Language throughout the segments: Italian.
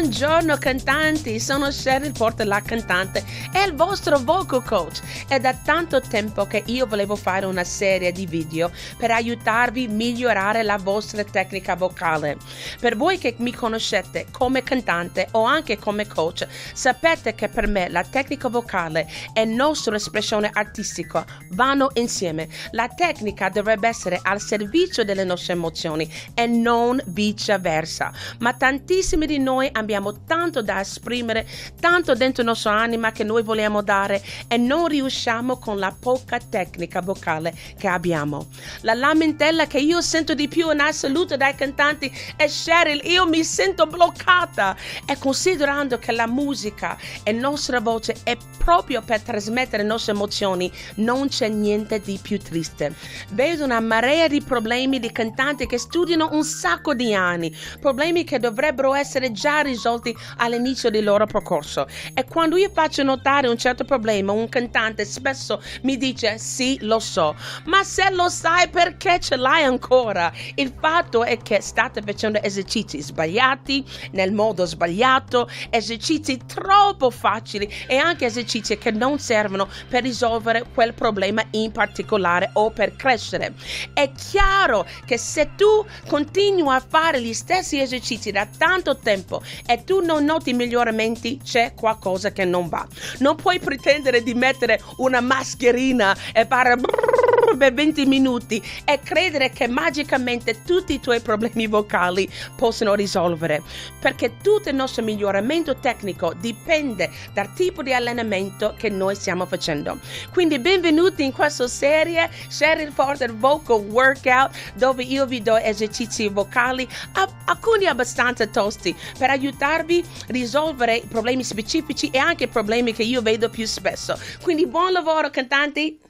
Buongiorno cantanti, sono Cheryl Porter, la cantante e il vostro vocal coach. È da tanto tempo che io volevo fare una serie di video per aiutarvi a migliorare la vostra tecnica vocale. Per voi che mi conoscete come cantante o anche come coach, sapete che per me la tecnica vocale e la nostra espressione artistica vanno insieme. La tecnica dovrebbe essere al servizio delle nostre emozioni e non viceversa. Ma tantissimi di noi abbiamo tanto da esprimere, tanto dentro la nostra anima che noi vogliamo dare e non riusciamo con la poca tecnica vocale che abbiamo. La lamentela che io sento di più in assoluto dai cantanti è: Cheryl, io mi sento bloccata. E considerando che la musica e la nostra voce è proprio per trasmettere le nostre emozioni, non c'è niente di più triste. Vedo una marea di problemi di cantanti che studiano un sacco di anni, problemi che dovrebbero essere già risolti all'inizio del loro percorso. E quando io faccio notare un certo problema, un cantante spesso mi dice: sì, lo so, ma se lo sai, perché ce l'hai ancora? Il fatto è che state facendo esercizi sbagliati, nel modo sbagliato, esercizi troppo facili e anche esercizi che non servono per risolvere quel problema in particolare o per crescere. È chiaro che se tu continui a fare gli stessi esercizi da tanto tempo e tu non noti miglioramenti, c'è qualcosa che non va. Non puoi pretendere di mettere una mascherina e fare per 20 minuti e credere che magicamente tutti i tuoi problemi vocali possono risolvere, perché tutto il nostro miglioramento tecnico dipende dal tipo di allenamento che noi stiamo facendo. Quindi benvenuti in questa serie Cheryl Porter Vocal Workout, dove io vi do esercizi vocali, alcuni abbastanza tosti, per aiutarvi a risolvere problemi specifici e anche problemi che io vedo più spesso. Quindi buon lavoro cantanti!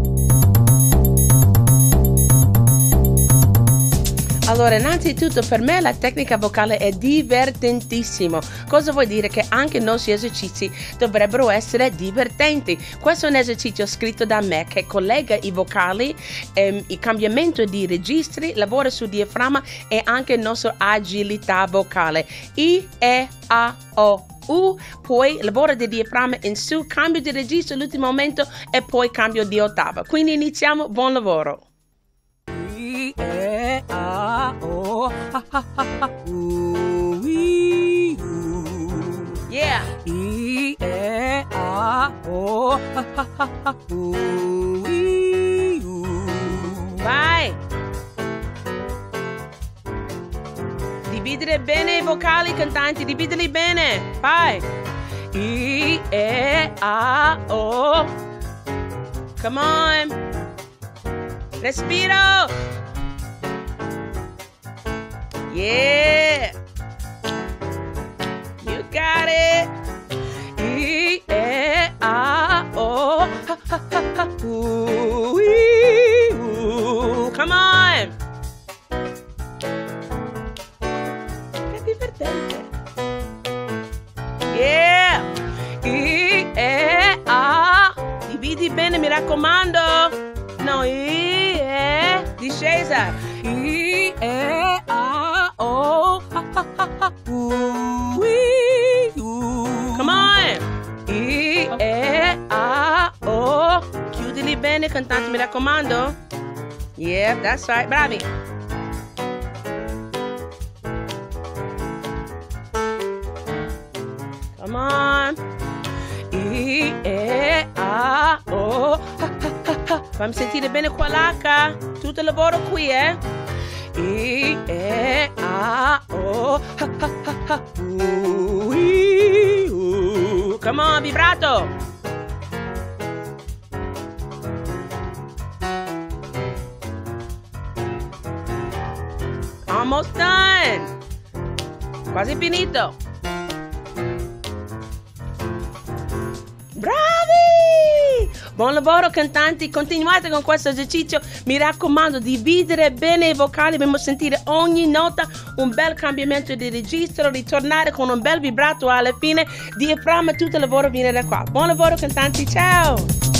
Allora, innanzitutto per me la tecnica vocale è divertentissimo. Cosa vuol dire? Che anche i nostri esercizi dovrebbero essere divertenti. Questo è un esercizio scritto da me che collega i vocali, il cambiamento di registri, lavora sul diaframma e anche la nostra agilità vocale. I, E, A, O, U, poi lavoro di diaframma in su, cambio di registro all'ultimo momento e poi cambio di ottava. Quindi iniziamo, buon lavoro. I, E, A, O, ha, ha, ha, ha, U, I, U. Yeah. I, E, A, O, ha, ha, ha, ha, U, I, U. Vai. Dividere bene i vocali, cantanti, dividili bene. Vai. I, E, A, O. Come on. Respiro. Yeah. You got it. I, E, A, O, ha, ha, ha, ha, U, I, U. Come on. Che divertente. Yeah. I, E, A. Dividi bene, mi raccomando. No, I, E. Discesa. I, E, A, O, ha, ha, ha, ha, U, I, U. Come on. I, E, A, O. Chiudili bene, cantante, mi raccomando. Yeah, that's right. Bravi. Come on. I, E, A, O, ha, ha, ha, ha. Fammi sentire bene qua l'H. Tutto il lavoro qui, I, E, A, O, ha, ha, ha, ha. U, I, U. Come on, vibrato. Almost done. Quasi finito. Bravi! Buon lavoro cantanti, continuate con questo esercizio, mi raccomando, dividere bene i vocali, dobbiamo sentire ogni nota, un bel cambiamento di registro, ritornare con un bel vibrato alla fine, diaframma, tutto il lavoro viene da qua. Buon lavoro cantanti, ciao!